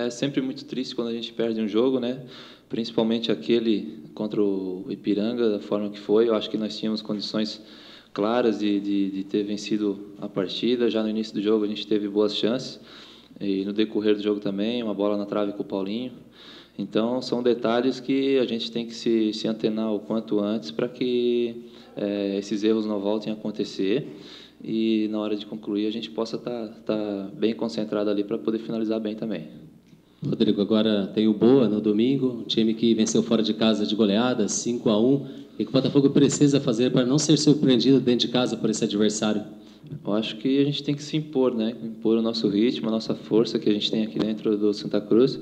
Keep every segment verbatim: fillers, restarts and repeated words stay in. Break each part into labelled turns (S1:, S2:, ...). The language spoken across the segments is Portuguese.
S1: é sempre muito triste quando a gente perde um jogo, né? Principalmente aquele contra o Ipiranga, da forma que foi. Eu acho que nós tínhamos condições claras de, de, de ter vencido a partida. Já no início do jogo a gente teve boas chances, e no decorrer do jogo também, uma bola na trave com o Paulinho. Então, são detalhes que a gente tem que se, se antenar o quanto antes para que é, esses erros não voltem a acontecer e, na hora de concluir, a gente possa estar tá, tá bem concentrado ali para poder finalizar bem também.
S2: Rodrigo, agora tem o Boa no domingo, um time que venceu fora de casa de goleada, cinco a um. E que o Botafogo precisa fazer para não ser surpreendido dentro de casa por esse adversário?
S1: Eu acho que a gente tem que se impor, né? Impor o nosso ritmo, a nossa força que a gente tem aqui dentro do Santa Cruz.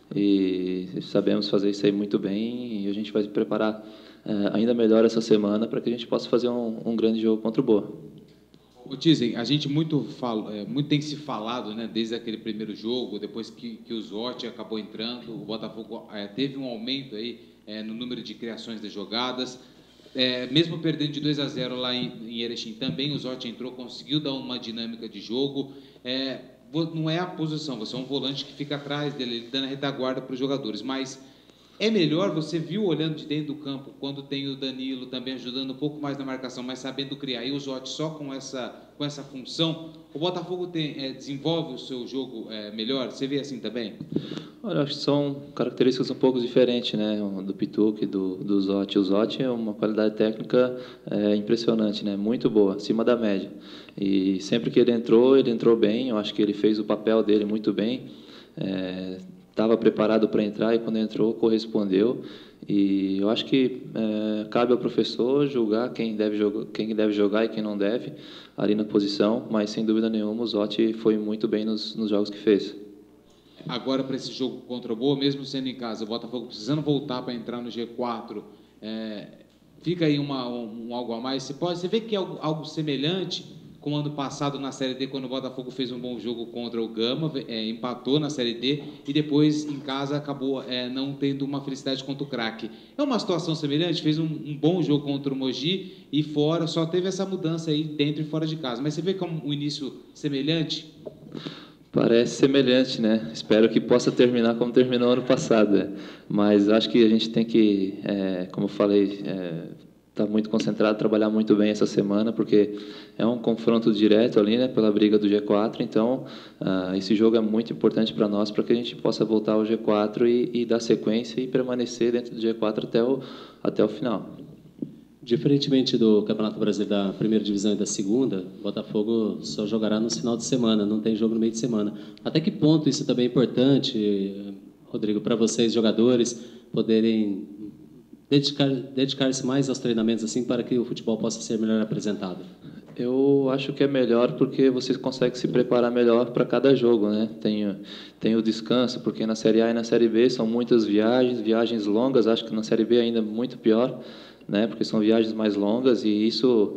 S1: E sabemos fazer isso aí muito bem, e a gente vai se preparar é, ainda melhor essa semana para que a gente possa fazer um, um grande jogo contra o Boa.
S3: O Tizen, a gente muito, fala, é, muito tem se falado, né, desde aquele primeiro jogo, depois que, que o Zotti acabou entrando, o Botafogo é, teve um aumento aí, é, no número de criações de jogadas, é, mesmo perdendo de dois a zero lá em, em Erechim, também o Zotti entrou, conseguiu dar uma dinâmica de jogo. É, não é a posição, você é um volante que fica atrás dele, dando a retaguarda para os jogadores, mas é melhor, você viu olhando de dentro do campo, quando tem o Danilo também ajudando um pouco mais na marcação, mas sabendo criar, e o Zotti só com essa, com essa função, o Botafogo tem, é, desenvolve o seu jogo é, melhor? Você vê assim também?
S1: Olha, acho que são características um pouco diferentes, né, do Pituca e do, do Zotti. O Zotti é uma qualidade técnica é, impressionante, né, muito boa, acima da média. E sempre que ele entrou, ele entrou bem, eu acho que ele fez o papel dele muito bem. É, estava preparado para entrar e quando entrou correspondeu, e eu acho que é, cabe ao professor julgar quem deve jogar, quem deve jogar e quem não deve ali na posição, mas sem dúvida nenhuma o Zotti foi muito bem nos, nos jogos que fez.
S3: Agora, para esse jogo contra o Boa, mesmo sendo em casa, o Botafogo precisando voltar para entrar no G quatro, é, fica aí uma, um, um algo a mais. Você, pode, você vê que é algo, algo semelhante como ano passado na Série D, quando o Botafogo fez um bom jogo contra o Gama, é, empatou na Série D e depois em casa acabou é, não tendo uma felicidade contra o Craque. É uma situação semelhante, fez um, um bom jogo contra o Mogi e fora, só teve essa mudança aí dentro e fora de casa. Mas você vê como um início semelhante?
S1: Parece semelhante, né? Espero que possa terminar como terminou ano passado, né? Mas acho que a gente tem que, é, como eu falei, é, estar muito concentrado, trabalhar muito bem essa semana, porque é um confronto direto ali, né, pela briga do G quatro, então uh, esse jogo é muito importante para nós, para que a gente possa voltar ao G quatro e, e dar sequência e permanecer dentro do G quatro até o, até o final.
S2: Diferentemente do Campeonato Brasileiro da primeira divisão e da segunda, o Botafogo só jogará no final de semana, não tem jogo no meio de semana. Até que ponto isso também é importante, Rodrigo, para vocês, jogadores, poderem dedicar, dedicar-se mais aos treinamentos assim para que o futebol possa ser melhor apresentado?
S1: Eu acho que é melhor porque você consegue se preparar melhor para cada jogo, né? Tem, tem o descanso, porque na Série A e na Série B são muitas viagens, viagens longas, acho que na Série B ainda muito pior, né? Porque são viagens mais longas e isso,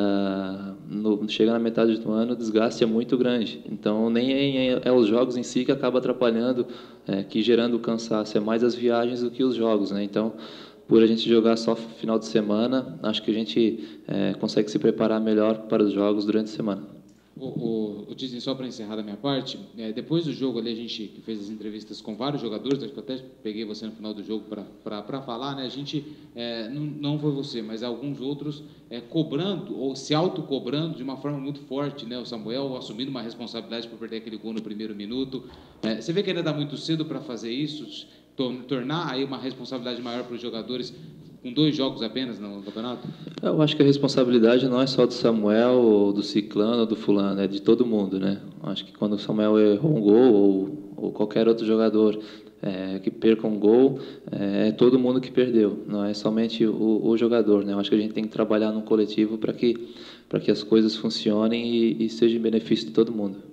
S1: ah, no, chega na metade do ano, o desgaste é muito grande. Então, nem é, é os jogos em si que acaba atrapalhando, é, que gerando cansaço, é mais as viagens do que os jogos, né? Então, por a gente jogar só final de semana, acho que a gente é, consegue se preparar melhor para os jogos durante a semana.
S3: O, o, o Disney, só para encerrar da minha parte, é, depois do jogo ali a gente fez as entrevistas com vários jogadores, acho que eu até peguei você no final do jogo para falar, né? A gente, é, não, não foi você, mas alguns outros é, cobrando ou se autocobrando de uma forma muito forte, né? O Samuel assumindo uma responsabilidade por perder aquele gol no primeiro minuto. É, você vê que ainda dá muito cedo para fazer isso, tornar aí uma responsabilidade maior para os jogadores com dois jogos apenas no campeonato?
S1: Eu acho que a responsabilidade não é só do Samuel, ou do Ciclano, ou do Fulano, é de todo mundo, né? Acho que quando o Samuel errou um gol, ou, ou qualquer outro jogador é, que perca um gol, é, é todo mundo que perdeu, não é somente o, o jogador, né? Eu acho que a gente tem que trabalhar no coletivo para que, para que as coisas funcionem e, e seja em benefício de todo mundo.